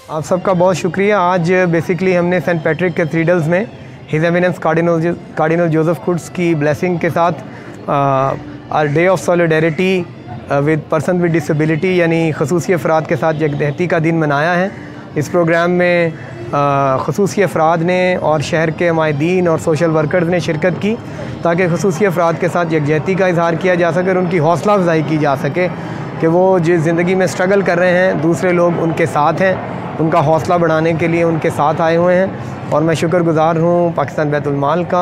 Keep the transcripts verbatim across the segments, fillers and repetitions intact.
आप सबका बहुत शुक्रिया। आज बेसिकली हमने सेंट पैट्रिक कैथीड्रल्स में his eminence cardinal cardinal Joseph Coutts की ब्लेसिंग के साथ our day of solidarity with person with disability यानी खसूसी अफराद के साथ यकजहती का दिन मनाया है। इस प्रोग्राम में खसूसी अफराद ने और शहर के माहिदीन और सोशल वर्कर्स ने शिरकत की ताकि खसूसी अफराद के साथ यकजहती का इजहार किया जा सके और उनकी हौसला अफजाई की जा सके कि वो जिस ज़िंदगी में स्ट्रगल कर रहे हैं दूसरे लोग उनके साथ हैं, उनका हौसला बढ़ाने के लिए उनके साथ आए हुए हैं। और मैं शुक्रगुज़ार हूँ पाकिस्तान बैतुल माल का,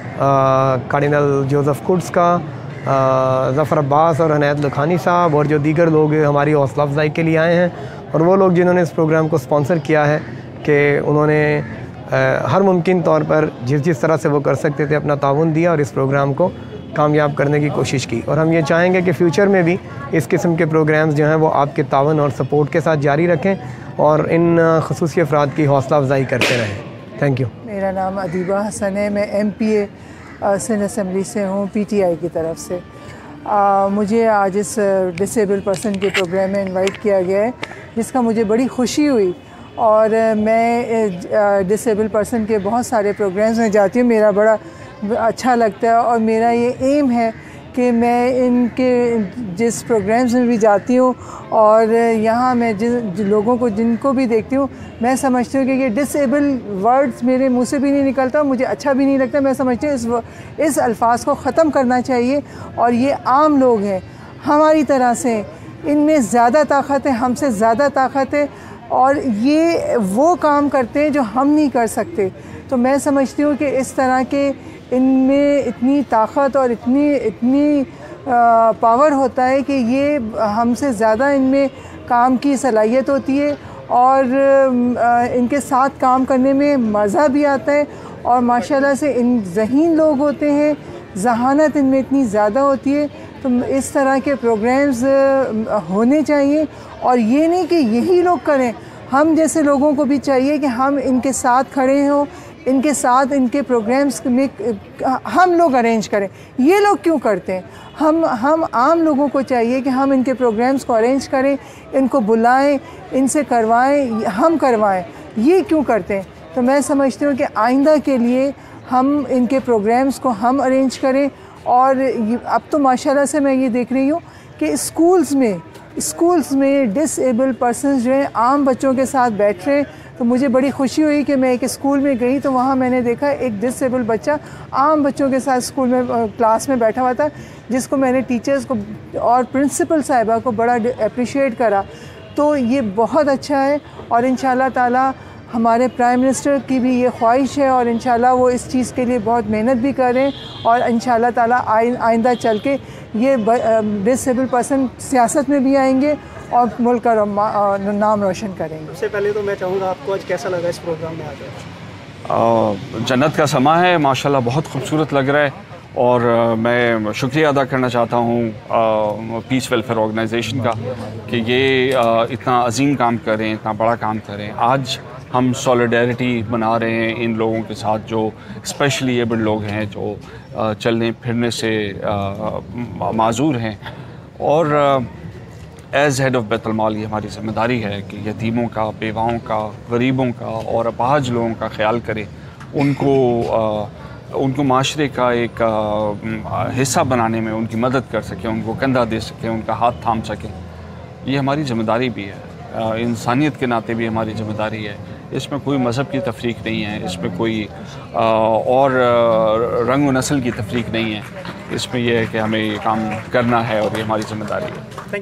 कार्डिनल जोसेफ कुड्स का, ज़फ़र अब्बास और हनायत लखानी साहब और जो दीगर लोग हमारी हौसला अफजाई के लिए आए हैं, और वो लोग जिन्होंने इस प्रोग्राम को स्पॉन्सर किया है कि उन्होंने हर मुमकिन तौर पर जिस जिस तरह से वो कर सकते थे अपना ताउन दिया और इस प्रोग्राम को कामयाब करने की कोशिश की। और हम ये चाहेंगे कि फ़्यूचर में भी इस किस्म के प्रोग्राम्स जो हैं वो आपके ताउन और सपोर्ट के साथ जारी रखें और इन खसूसी अफराद की हौसला अफजाई करते रहें। Thank you. मेरा नाम अदीबा हसन है, मैं M P A Sindh assembly से हूँ, पी टी आई की तरफ से। आ, मुझे आज इस डिसेबल पर्सन के प्रोग्राम में इनवाइट किया गया है जिसका मुझे बड़ी खुशी हुई। और मैं डिसेबल पर्सन के बहुत सारे प्रोग्राम्स में जाती हूँ, मेरा बड़ा अच्छा लगता है और मेरा ये एम है कि मैं इनके जिस प्रोग्राम्स में भी जाती हूँ और यहाँ मैं जिन लोगों को जिनको भी देखती हूँ, मैं समझती हूँ कि ये डिसेबल वर्ड्स मेरे मुंह से भी नहीं निकलता, मुझे अच्छा भी नहीं लगता। मैं समझती हूँ इस इस अल्फाज को ख़त्म करना चाहिए। और ये आम लोग हैं हमारी तरह से, इनमें ज़्यादा ताकत है, हमसे ज़्यादा ताकत है और ये वो काम करते हैं जो हम नहीं कर सकते। तो मैं समझती हूँ कि इस तरह के इनमें इतनी ताकत और इतनी इतनी पावर होता है कि ये हमसे ज़्यादा इनमें काम की सलाहियत होती है और इनके साथ काम करने में मज़ा भी आता है। और माशाल्लाह से इन ज़हीन लोग होते हैं, ज़हानत इनमें इतनी ज़्यादा होती है। तो इस तरह के प्रोग्राम्स होने चाहिए और ये नहीं कि यही लोग करें, हम जैसे लोगों को भी चाहिए कि हम इनके साथ खड़े हों, इनके साथ इनके प्रोग्राम्स में हम लोग अरेंज करें। ये लोग क्यों करते हैं? हम हम आम लोगों को चाहिए कि हम इनके प्रोग्राम्स को अरेंज करें, इनको बुलाएं, इनसे करवाएं, हम करवाएं। ये क्यों करते हैं? तो मैं समझती हूँ कि आइंदा के लिए हम इनके प्रोग्राम्स को हम अरेंज करें। और अब तो माशाल्लाह से मैं ये देख रही हूँ कि स्कूल्स में स्कूल्स में डिसेबल पर्सन्स जो हैं आम बच्चों के साथ बैठ रहे हैं। तो मुझे बड़ी खुशी हुई कि मैं एक स्कूल में गई तो वहाँ मैंने देखा एक डिसेबल बच्चा आम बच्चों के साथ स्कूल में क्लास में बैठा हुआ था, जिसको मैंने टीचर्स को और प्रिंसिपल साहिबा को बड़ा अप्रिशिएट करा। तो ये बहुत अच्छा है और इंशाल्लाह ताला हमारे प्राइम मिनिस्टर की भी ये ख्वाहिश है और इंशाल्लाह वो इस चीज़ के लिए बहुत मेहनत भी करें और इंशाल्लाह ताला आइंदा चल के ये डिसेबल पर्सन सियासत में भी आएंगे और मुल्क का नाम रोशन करेंगे। सबसे पहले तो मैं चाहूँगा आपको आज कैसा लगा इस प्रोग्राम में आकर? जन्नत का समा है माशाल्लाह, बहुत खूबसूरत लग रहा है और मैं शुक्रिया अदा करना चाहता हूँ पीस वेलफेयर ऑर्गेनाइजेशन का कि ये इतना अजीम काम करें, इतना बड़ा काम करें। आज हम सॉलिडेरिटी बना रहे हैं इन लोगों के साथ जो स्पेशली एबल्ड लोग हैं, जो चलने फिरने से माजूर हैं। और as head of Baitul Maal ये हमारी ज़िम्मेदारी है कि यतीमों का, बेवाओं का, गरीबों का और अपाहज लोगों का ख्याल करें, उनको आ, उनको माशरे का एक आ, हिस्सा बनाने में उनकी मदद कर सकें, उनको कंधा दे सकें, उनका हाथ थाम सकें। ये हमारी ज़िम्मेदारी भी है, आ, इंसानियत के नाते भी हमारी ज़िम्मेदारी है। इसमें कोई मज़हब की तफरीक नहीं है, इसमें कोई आ, और रंग व नस्ल की तफरीक नहीं है। इसमें यह है कि हमें ये काम करना है और ये हमारी ज़िम्मेदारी है।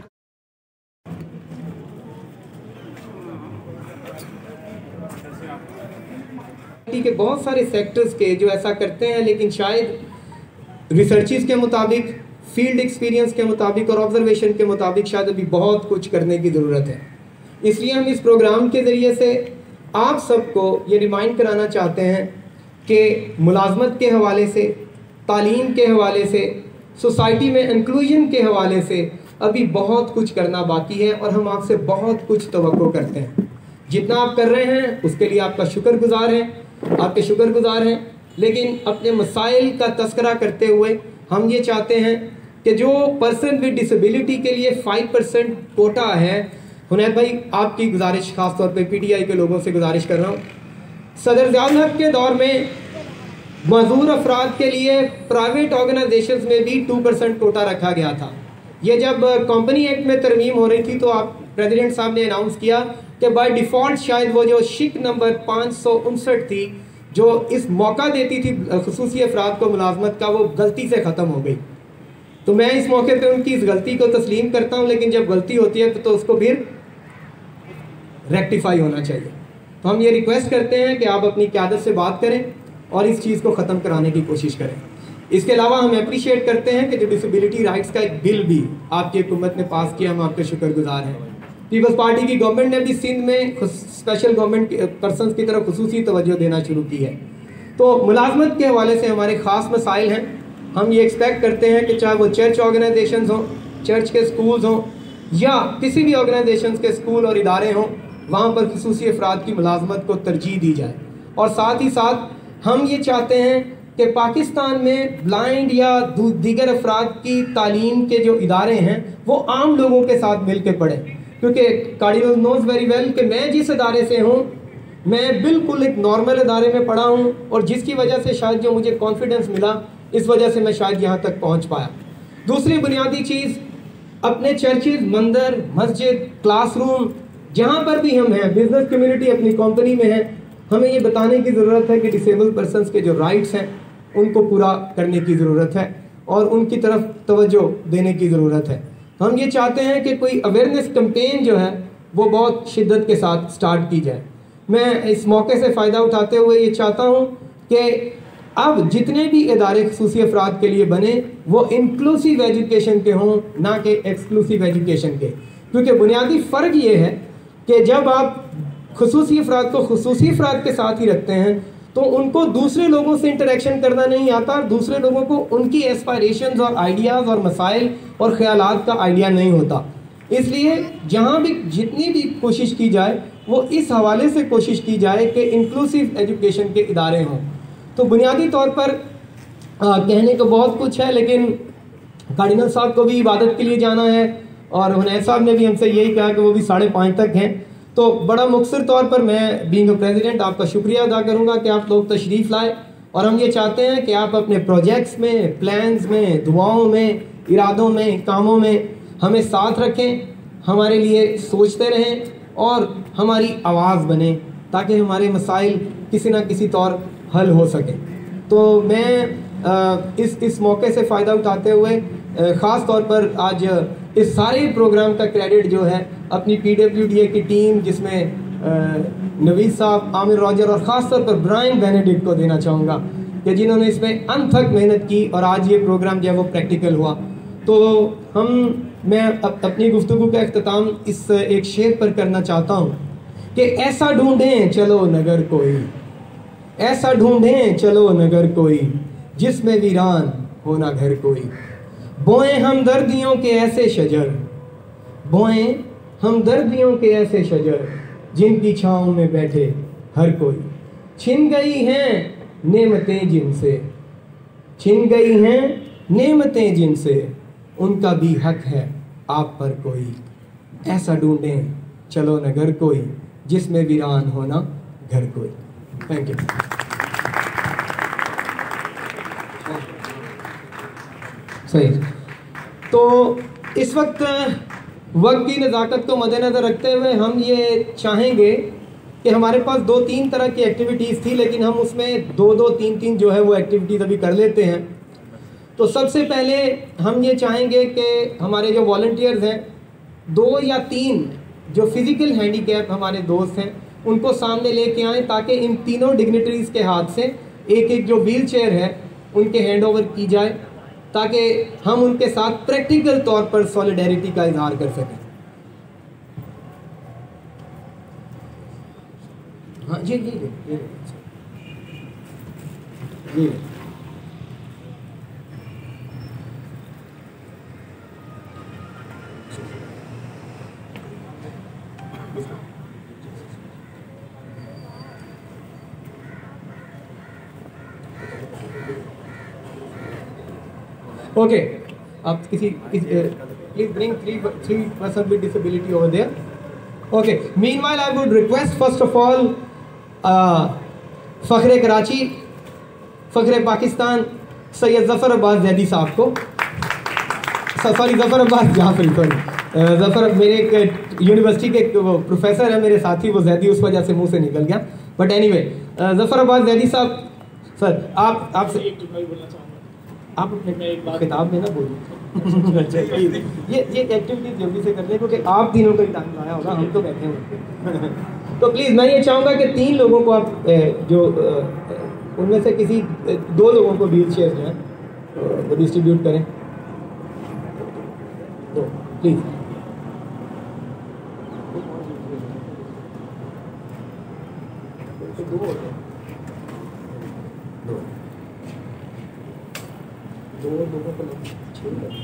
के बहुत सारे सेक्टर्स के जो ऐसा करते हैं, लेकिन शायद रिसर्चेस के मुताबिक, फील्ड एक्सपीरियंस के मुताबिक और ऑब्जर्वेशन के मुताबिक शायद अभी बहुत कुछ करने की ज़रूरत है। इसलिए हम इस प्रोग्राम के ज़रिए से आप सबको ये रिमाइंड कराना चाहते हैं कि मुलाजमत के हवाले से, तालीम के हवाले से, सोसाइटी में इंक्लूजन के हवाले से अभी बहुत कुछ करना बाकी है और हम आपसे बहुत कुछ तवक्को करते हैं। जितना आप कर रहे हैं उसके लिए आपका शुक्रगुजार हैं, आपके शुक्रगुजार हैं। लेकिन अपने मसाइल का तस्करा करते हुए हम ये चाहते हैं कि जो पर्सन विद डिसेबिलिटी के लिए फाइव परसेंट कोटा है हुनैद भाई, आपकी गुजारिश खास तौर पे पीटीआई के लोगों से गुजारिश कर रहा हूँ, सदर ज़ियाउल हक के दौर में मजदूर अफराद के लिए प्राइवेट ऑर्गेनाइजेशंस में भी टू परसेंट कोटा रखा गया था। ये जब कंपनी एक्ट में तरमीम हो रही थी तो आप प्रेसिडेंट साहब ने अनाउंस किया कि बाय डिफ़ॉल्ट शायद वो जो शिक नंबर पाँच सौ उनसठ थी जो इस मौका देती थी खुसूसी अफराद को मुलाजमत का, वो गलती से ख़त्म हो गई। तो मैं इस मौके पे उनकी इस गलती को तस्लीम करता हूँ, लेकिन जब गलती होती है तो, तो उसको फिर रेक्टिफाई होना चाहिए। तो हम ये रिक्वेस्ट करते हैं कि आप अपनी क़यादत से बात करें और इस चीज़ को ख़त्म कराने की कोशिश करें। इसके अलावा हम अप्रिशिएट करते हैं कि जो डिसेबिलिटी राइट्स का एक बिल भी आपकी हुकूमत ने पास किया, हम आपके शुक्रगुजार हैं। पीपल्स पार्टी की गवर्नमेंट ने भी सिंध में स्पेशल गवर्नमेंट पर्सनस की तरफ खुसूसी तवज्जो देना शुरू की है। तो मुलाजमत के हवाले से हमारे ख़ास मसाइल हैं। हम ये एक्सपेक्ट करते हैं कि चाहे वो चर्च ऑर्गेनाइजेशंस हों, चर्च के स्कूल्स हों या किसी भी ऑर्गेनाइजेशंस के स्कूल और इदारे हों, वहाँ पर खुसूसी अफराद की मुलाजमत को तरजीह दी जाए। और साथ ही साथ हम ये चाहते हैं कि पाकिस्तान में ब्लाइंड या दीगर अफराद की तालीम के जो इदारे हैं वो आम लोगों के साथ मिल के पढ़ें, क्योंकि कार्डिनल नोज वेरी वेल कि मैं जिस इदारे से हूँ मैं बिल्कुल एक नॉर्मल इदारे में पढ़ा हूँ, और जिसकी वजह से शायद जो मुझे कॉन्फिडेंस मिला इस वजह से मैं शायद यहाँ तक पहुँच पाया। दूसरी बुनियादी चीज़, अपने चर्चिज़, मंदिर, मस्जिद, क्लासरूम जहाँ पर भी हम हैं, बिजनेस कम्युनिटी अपनी कंपनी में है, हमें ये बताने की ज़रूरत है कि डिसेबल पर्सनस के जो राइट्स हैं उनको पूरा करने की ज़रूरत है और उनकी तरफ तवज्जो देने की ज़रूरत है। हम ये चाहते हैं कि कोई अवेयरनेस कैंपेन जो है वो बहुत शिद्दत के साथ स्टार्ट की जाए। मैं इस मौके से फ़ायदा उठाते हुए ये चाहता हूँ कि अब जितने भी इदारे खुसूसी अफराद के लिए बने वो इंक्लूसिव एजुकेशन के हों, ना कि एक्सक्लूसिव एजुकेशन के, क्योंकि बुनियादी फ़र्क ये है कि जब आप खुसूसी अफराद को खुसूसी अफराद के साथ ही रखते हैं तो उनको दूसरे लोगों से इंटरेक्शन करना नहीं आता और दूसरे लोगों को उनकी एस्पायरेशंस और आइडियाज़ और मसाइल और ख्यालात का आइडिया नहीं होता। इसलिए जहाँ भी जितनी भी कोशिश की जाए वो इस हवाले से कोशिश की जाए कि इंक्लूसिव एजुकेशन के इदारे हों। तो बुनियादी तौर पर आ, कहने को बहुत कुछ है, लेकिन कार्डिनल साहब को भी इबादत के लिए जाना है और हुनैद साहब ने भी हमसे यही कहा कि वो भी साढ़े पाँच तक हैं। तो बड़ा मुख्तसर तौर पर मैं बीइंग अ प्रेसिडेंट आपका शुक्रिया अदा करूंगा कि आप लोग तशरीफ़ लाए, और हम ये चाहते हैं कि आप अपने प्रोजेक्ट्स में, प्लान्स में, दुआओं में, इरादों में, कामों में हमें साथ रखें, हमारे लिए सोचते रहें और हमारी आवाज़ बने ताकि हमारे मसाइल किसी न किसी तौर हल हो सकें। तो मैं आ, इस इस मौके से फ़ायदा उठाते हुए ख़ास तौर पर आज इस सारे प्रोग्राम का क्रेडिट जो है अपनी पी डब्ल्यू डी ए की टीम जिसमें नवीद साहब, आमिर रॉजर और ख़ास तौर पर ब्रायन बेनेडिक्ट को देना चाहूँगा कि जिन्होंने इसमें अनथक मेहनत की और आज ये प्रोग्राम जो है वो प्रैक्टिकल हुआ। तो हम मैं अप, अपनी गुफ्तगू का अख्ताम इस एक शेर पर करना चाहता हूँ कि ऐसा ढूंढें चलो नगर कोई, ऐसा ढूंढें चलो नगर कोई जिसमें वीरान होना घर कोई, बोएं हमदर्दियों के ऐसे शजर, बोएं हमदर्दियों के ऐसे शजर जिनकी छाँव में बैठे हर कोई, छिन गई हैं नेमतें जिनसे, छिन गई हैं नेमतें जिनसे उनका भी हक है आप पर कोई, ऐसा ढूंढें चलो नगर कोई जिसमें वीरान होना घर कोई। Thank you. सही। तो इस वक्त वक्त की नज़ाकत को मद्देनज़र रखते हुए हम ये चाहेंगे कि हमारे पास दो तीन तरह की एक्टिविटीज़ थी, लेकिन हम उसमें दो दो तीन तीन जो है वो एक्टिविटीज़ अभी कर लेते हैं। तो सबसे पहले हम ये चाहेंगे कि हमारे जो वॉलंटियर्स हैं, दो या तीन जो फिज़िकल हैंडीकैप हमारे दोस्त हैं उनको सामने लेके आएँ ताकि इन तीनों डिग्निटरीज़ के हाथ से एक एक जो व्हील चेयर है उनके हैंड ओवर की जाए ताकि हम उनके साथ प्रैक्टिकल तौर पर सॉलिडेरिटी का इजहार कर सकें। हाँ जी जी जी जी ओके, आप किसी please bring three three person with disability over there. Okay. Meanwhile, I would request first of all, uh, फ़ख्र कराची, फ़ख्र पाकिस्तान, सैयद ज़फ़र अब्बास ज़ैदी साहब को, सॉरी ज़फ़र अब्बास जाफरी, सॉरी ज़फ़र मेरे एक यूनिवर्सिटी के एक वो प्रोफेसर है मेरे साथी, वो ज़ैदी उस वजह से मुंह से निकल गया, बट एनीवे ज़फ़र अब्बास ज़ैदी साहब, सर आप आपसे एक जुमला बोलना चाहूँगा। आप अपने एक किताब में ना बोलिए। ये ये एक्टिविटी जल्दी से कर लें क्योंकि आप तीनों को ही टाइम लाया होगा, हम तो बैठे हुए। तो प्लीज़ मैं ये चाहूँगा कि तीन लोगों को आप जो उनमें से किसी दो लोगों को व्हील चेयर जो है वो डिस्ट्रीब्यूट करें, तो प्लीज़। दो दो लोगों को छः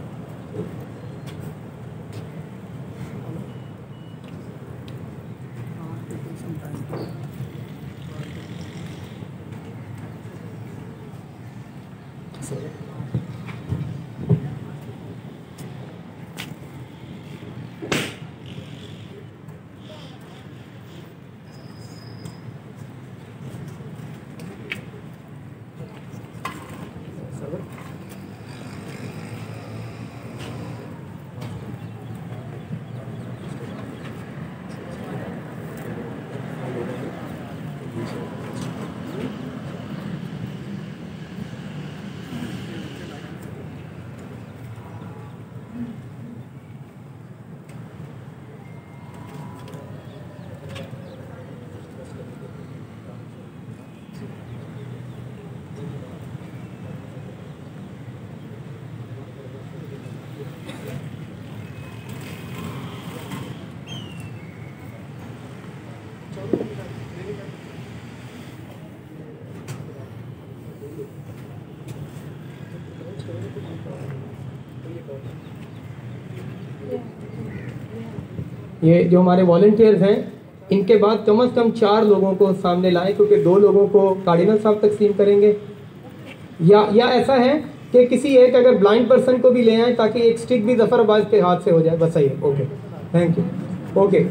ये जो हमारे वॉलंटियर्स हैं इनके बाद कम से कम चार लोगों को सामने लाएं क्योंकि दो लोगों को कार्डिनल साहब तकसीम करेंगे, या या ऐसा है कि किसी एक अगर ब्लाइंड पर्सन को भी ले आए ताकि एक स्टिक भी ज़फ़र अब्बास के हाथ से हो जाए, बस सही है। Okay, thank you. Okay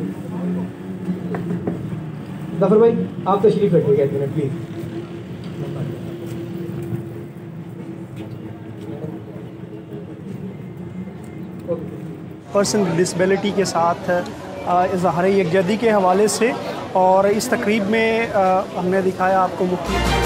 Zafar भाई आप तशरीफ़ रखिएगा एक minute please. Person with disability के साथ इज़हार यकजहती के हवाले से, और इस तकरीब में हमने दिखाया आपको मुख्य